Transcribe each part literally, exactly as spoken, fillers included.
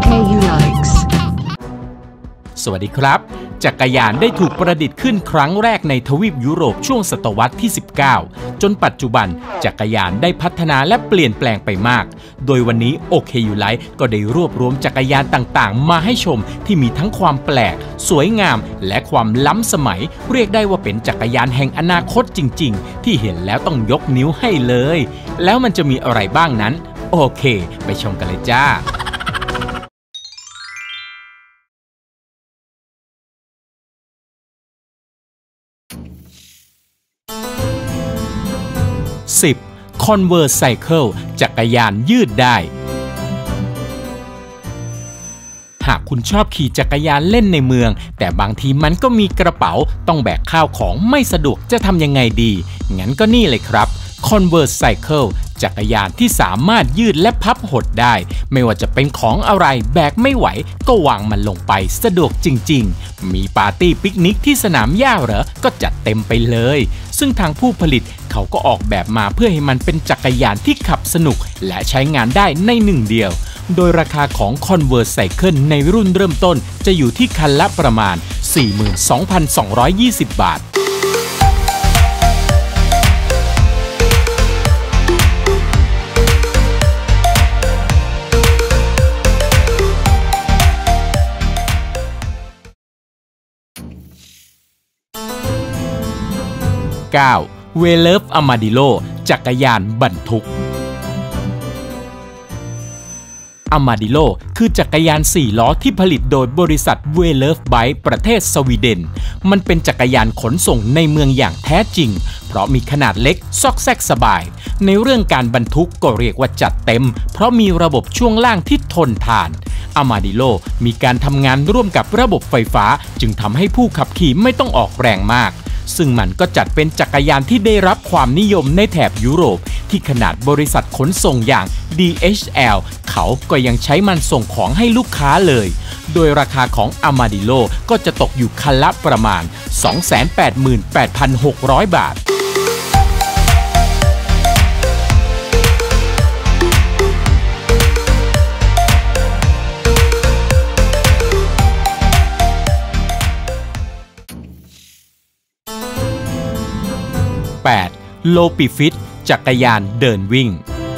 เค ยู Likes สวัสดีครับจักรยานได้ถูกประดิษฐ์ขึ้นครั้งแรกในทวีปยุโรปช่วงศตวรรษที่สิบเก้าจนปัจจุบันจักรยานได้พัฒนาและเปลี่ยนแปลงไปมากโดยวันนี้โอเคยูไลท์ก็ได้รวบรวมจักรยานต่างๆมาให้ชมที่มีทั้งความแปลกสวยงามและความล้ำสมัยเรียกได้ว่าเป็นจักรยานแห่งอนาคตจริงๆที่เห็นแล้วต้องยกนิ้วให้เลยแล้วมันจะมีอะไรบ้างนั้นโอเคไปชมกันเลยจ้าสิบ Converse Cycle จักรยานยืดได้หากคุณชอบขี่จักรยานเล่นในเมืองแต่บางทีมันก็มีกระเป๋าต้องแบกข้าวของไม่สะดวกจะทำยังไงดีงั้นก็นี่เลยครับ Converse Cycle จักรยานที่สามารถยืดและพับหดได้ไม่ว่าจะเป็นของอะไรแบกไม่ไหวก็วางมันลงไปสะดวกจริงๆมีปาร์ตี้ปิกนิกที่สนามหญ้าเหรอก็จัดเต็มไปเลยซึ่งทางผู้ผลิตเขาก็ออกแบบมาเพื่อให้มันเป็นจักรยานที่ขับสนุกและใช้งานได้ในหนึ่งเดียวโดยราคาของ Converse Cycle ในรุ่นเริ่มต้นจะอยู่ที่คันละประมาณ สี่หมื่นสองพันสองร้อยยี่สิบ บาทเก้า Velour Armadillo จักรยานบรรทุก Armadillo คือจักรยานสี่ล้อที่ผลิตโดยบริษัท Velour Bike ประเทศสวีเดนมันเป็นจักรยานขนส่งในเมืองอย่างแท้จริงเพราะมีขนาดเล็กซอกแซกสบายในเรื่องการบรรทุกก็เรียกว่าจัดเต็มเพราะมีระบบช่วงล่างที่ทนทาน Armadillo มีการทำงานร่วมกับระบบไฟฟ้าจึงทำให้ผู้ขับขี่ไม่ต้องออกแรงมากซึ่งมันก็จัดเป็นจักรยานที่ได้รับความนิยมในแถบยุโรปที่ขนาดบริษัทขนส่งอย่าง ดี เอช แอล เขาก็ยังใช้มันส่งของให้ลูกค้าเลยโดยราคาของ Armadillo ก็จะตกอยู่คันละประมาณ สองแสนแปดหมื่นแปดพันหกร้อย บาทแปด Lopifit จักรยานเดินวิ่ง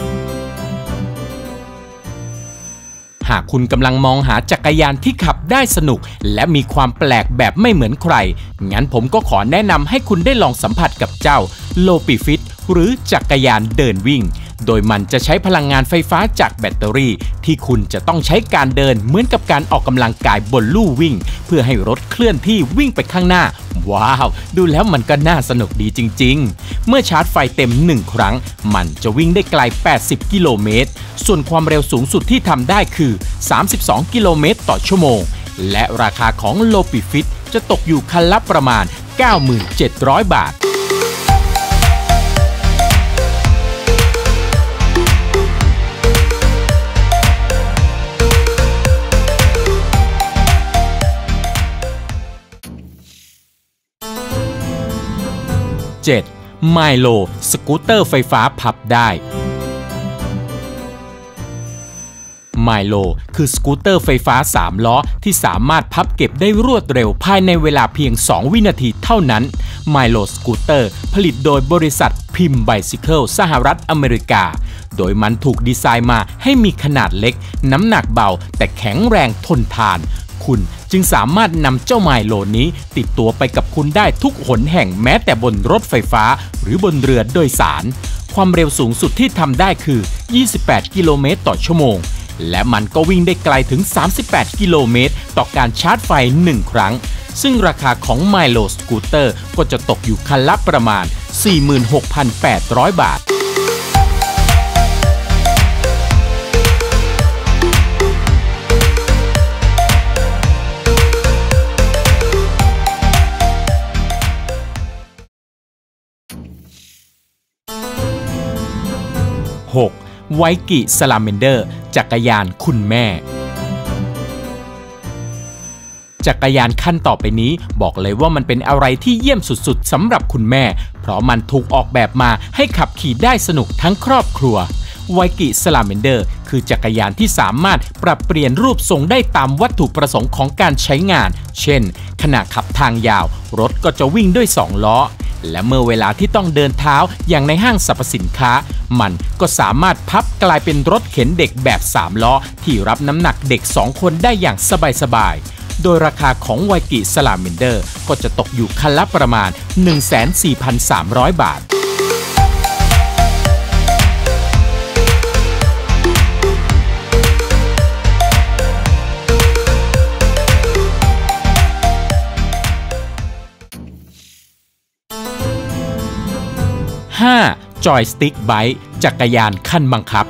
หากคุณกำลังมองหาจักรยานที่ขับได้สนุกและมีความแปลกแบบไม่เหมือนใครงั้นผมก็ขอแนะนำให้คุณได้ลองสัมผัสกับเจ้า Lopifit หรือจักรยานเดินวิ่งโดยมันจะใช้พลังงานไฟฟ้าจากแบตเตอรี่ที่คุณจะต้องใช้การเดินเหมือนกับการออกกำลังกายบนลู่วิ่งเพื่อให้รถเคลื่อนที่วิ่งไปข้างหน้าว้าวดูแล้วมันก็น่าสนุกดีจริงๆเมื่อชาร์จไฟเต็มหนึ่งครั้งมันจะวิ่งได้ไกลแปดสิบกิโลเมตรส่วนความเร็วสูงสุดที่ทำได้คือสามสิบสองกิโลเมตรต่อชั่วโมงและราคาของ Lopifit จะตกอยู่คันละประมาณ เก้าหมื่นเจ็ดร้อย บาทเจ็ด Milo สกูตเตอร์ไฟฟ้าพับได้ Milo คือสกูตเตอร์ไฟฟ้าสามล้อที่สามารถพับเก็บได้รวดเร็วภายในเวลาเพียงสองวินาทีเท่านั้น Milo สกูตเตอร์ผลิตโดยบริษัทพิมพ์ไบซิเคิลสหรัฐอเมริกาโดยมันถูกดีไซน์มาให้มีขนาดเล็กน้ำหนักเบาแต่แข็งแรงทนทานคุณจึงสามารถนำเจ้าไมโลนี้ติดตัวไปกับคุณได้ทุกหนแห่งแม้แต่บนรถไฟฟ้าหรือบนเรือโดยสารความเร็วสูงสุดที่ทำได้คือยี่สิบแปดกิโลเมตรต่อชั่วโมงและมันก็วิ่งได้ไกลถึงสามสิบแปดกิโลเมตรต่อการชาร์จไฟหนึ่งครั้งซึ่งราคาของ Milo Scooter ก็จะตกอยู่คันละประมาณ สี่หมื่นหกพันแปดร้อย บาทหก ไวกิสลาเมนเดอร์จักรยานคุณแม่จักรยานขั้นต่อไปนี้บอกเลยว่ามันเป็นอะไรที่เยี่ยมสุดๆสำหรับคุณแม่เพราะมันถูกออกแบบมาให้ขับขี่ได้สนุกทั้งครอบครัวไวกิสลาเมนเดอร์คือจักรยานที่สามารถปรับเปลี่ยนรูปทรงได้ตามวัตถุประสงค์ของการใช้งานเช่นขณะขับทางยาวรถก็จะวิ่งด้วยสองล้อและเมื่อเวลาที่ต้องเดินเท้าอย่างในห้างสรรพสินค้ามันก็สามารถพับกลายเป็นรถเข็นเด็กแบบสามล้อที่รับน้ำหนักเด็กสองคนได้อย่างสบายๆโดยราคาของไวกิสลาเมนเดอร์ก็จะตกอยู่คันละประมาณ หนึ่งแสนสี่พันสามร้อย บาทห้า จอยสติ๊กไบค์จักรยานคันบังคับ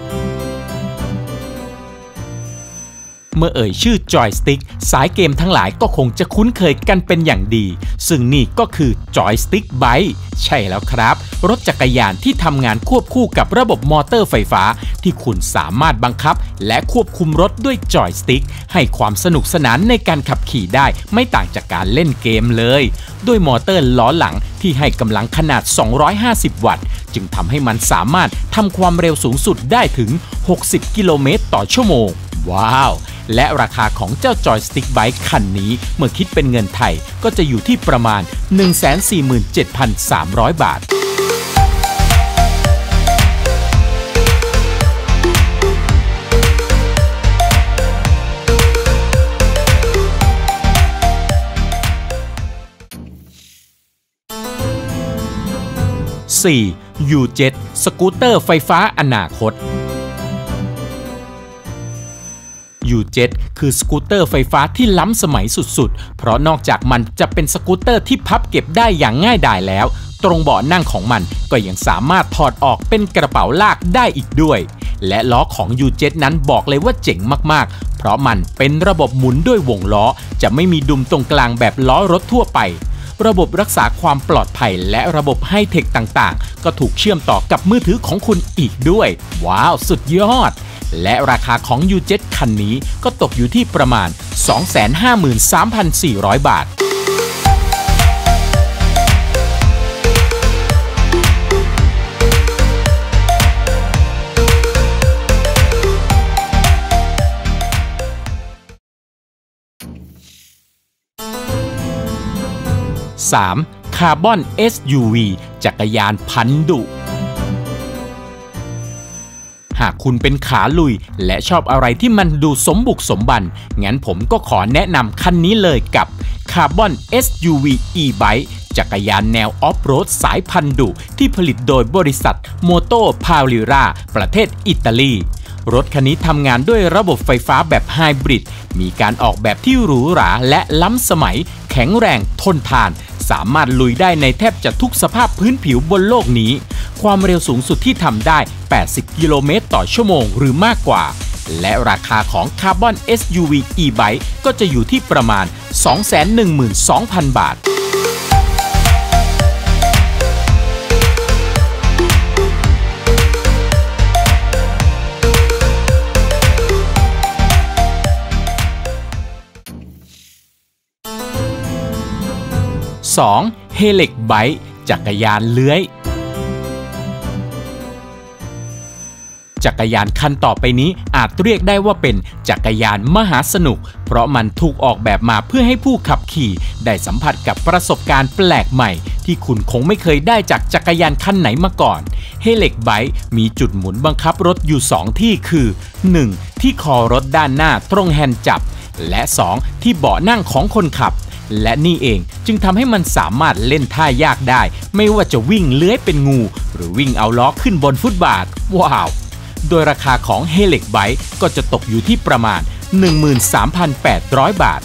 เมื่อเอ่ยชื่อจอยสติ๊กสายเกมทั้งหลายก็คงจะคุ้นเคยกันเป็นอย่างดีซึ่งนี่ก็คือจอยสติ๊กไบค์ใช่แล้วครับรถจักรยานที่ทำงานควบคู่กับระบบมอเตอร์ไฟฟ้าที่คุณสามารถบังคับและควบคุมรถด้วยจอยสติ๊กให้ความสนุกสนานในการขับขี่ได้ไม่ต่างจากการเล่นเกมเลยด้วยมอเตอร์ล้อหลังที่ให้กำลังขนาดสองร้อยห้าสิบวัตต์จึงทำให้มันสามารถทำความเร็วสูงสุดได้ถึงหกสิบกิโลเมตรต่อชั่วโมงว้าวและราคาของเจ้าจอยสติ๊กไบค์คันนี้เมื่อคิดเป็นเงินไทยก็จะอยู่ที่ประมาณ หนึ่งแสนสี่หมื่นเจ็ดพันสามร้อย บาทสี่ ยู เจ็ต สกูตเตอร์ไฟฟ้าอนาคตยู เจ็ต คือสกูตเตอร์ไฟฟ้าที่ล้ำสมัยสุดๆเพราะนอกจากมันจะเป็นสกูตเตอร์ที่พับเก็บได้อย่างง่ายดายแล้วตรงเบาะนั่งของมันก็ยังสามารถถอดออกเป็นกระเป๋าลากได้อีกด้วยและล้อของ ยู เจ็ต นั้นบอกเลยว่าเจ๋งมากๆเพราะมันเป็นระบบหมุนด้วยวงล้อจะไม่มีดุมตรงกลางแบบล้อรถทั่วไประบบรักษาความปลอดภัยและระบบไฮเทคต่างๆก็ถูกเชื่อมต่อกับมือถือของคุณอีกด้วยว้าวสุดยอดและราคาของ ยู เจ็ต คันนี้ก็ตกอยู่ที่ประมาณ สองแสนห้าหมื่นสามพันสี่ร้อย บาทสาม คาร์บอน เอส ยู วี จักรยานพันดุหากคุณเป็นขาลุยและชอบอะไรที่มันดูสมบุกสมบันงั้นผมก็ขอแนะนำคันนี้เลยกับ Carbon เอส ยู วี e-bike จักรยานแนวออฟโรดสายพันดุที่ผลิตโดยบริษัท Moto Paolira ประเทศอิตาลีรถคันนี้ทำงานด้วยระบบไฟฟ้าแบบไฮบริดมีการออกแบบที่หรูหราและล้ำสมัยแข็งแรงทนทานสามารถลุยได้ในแทบจะทุกสภาพพื้นผิวบนโลกนี้ความเร็วสูงสุดที่ทำได้แปดสิบกิโลเมตรต่อชั่วโมงหรือมากกว่าและราคาของ Carbon เอส ยู วี e-bike ก็จะอยู่ที่ประมาณ สองแสนหนึ่งหมื่นสองพัน บาทสอง เฮเล็กไบค์จักรยานเลื้อยจักรยานคันต่อไปนี้อาจเรียกได้ว่าเป็นจักรยานมหาสนุกเพราะมันถูกออกแบบมาเพื่อให้ผู้ขับขี่ได้สัมผัสกับประสบการณ์แปลกใหม่ที่คุณคงไม่เคยได้จากจักรยานคันไหนมาก่อนเฮเล็กไบค์มีจุดหมุนบังคับรถอยู่สองที่คือ หนึ่ง ที่คอรถด้านหน้าตรงแฮนด์จับและสองที่เบาะนั่งของคนขับและนี่เองจึงทำให้มันสามารถเล่นท่ายากได้ไม่ว่าจะวิ่งเลื้อยเป็นงูหรือวิ่งเอาล้อขึ้นบนฟุตบาทว้าวโดยราคาของเฮเล็กไบค์ก็จะตกอยู่ที่ประมาณ หนึ่งหมื่นสามพันแปดร้อย บาท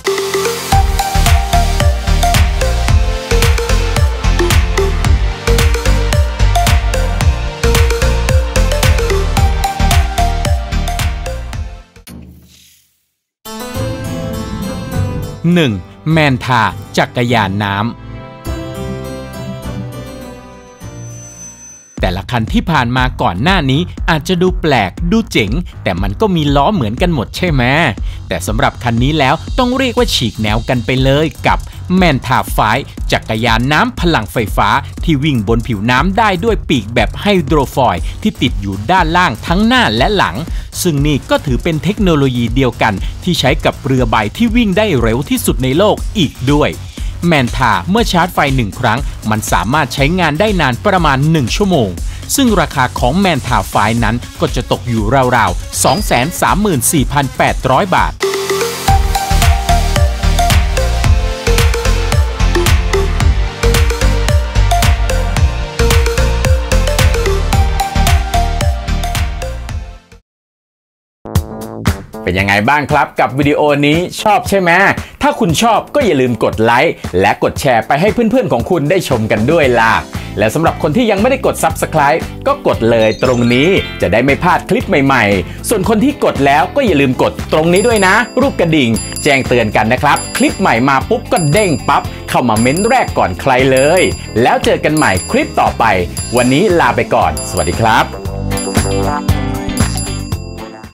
หนึ่ง แมนทาจักรยานน้ำแต่ละคันที่ผ่านมาก่อนหน้านี้อาจจะดูแปลกดูเจ๋งแต่มันก็มีล้อเหมือนกันหมดใช่ไหมแต่สำหรับคันนี้แล้วต้องเรียกว่าฉีกแนวกันไปเลยกับแมนทาไฟจักรยานน้ำพลังไฟฟ้าที่วิ่งบนผิวน้ำได้ด้วยปีกแบบไฮโดรฟอยล์ที่ติดอยู่ด้านล่างทั้งหน้าและหลังซึ่งนี่ก็ถือเป็นเทคโนโลยีเดียวกันที่ใช้กับเรือใบที่วิ่งได้เร็วที่สุดในโลกอีกด้วยแมนทาเมื่อชาร์จไฟหนึ่งครั้งมันสามารถใช้งานได้นานประมาณหนึ่งชั่วโมงซึ่งราคาของแมนทาไฟนั้นก็จะตกอยู่ราวๆ สองแสนสามหมื่นสี่พันแปดร้อย บาทเป็นยังไงบ้างครับกับวิดีโอนี้ชอบใช่ไหมถ้าคุณชอบก็อย่าลืมกดไลค์และกดแชร์ไปให้เพื่อนๆของคุณได้ชมกันด้วยล่ะและสำหรับคนที่ยังไม่ได้กด ซับสไครบ์ ก็กดเลยตรงนี้จะได้ไม่พลาดคลิปใหม่ๆส่วนคนที่กดแล้วก็อย่าลืมกดตรงนี้ด้วยนะรูปกระดิ่งแจ้งเตือนกันนะครับคลิปใหม่มาปุ๊บก็เด้งปั๊บเข้ามาเม้นแรกก่อนใครเลยแล้วเจอกันใหม่คลิปต่อไปวันนี้ลาไปก่อนสวัสดีครับ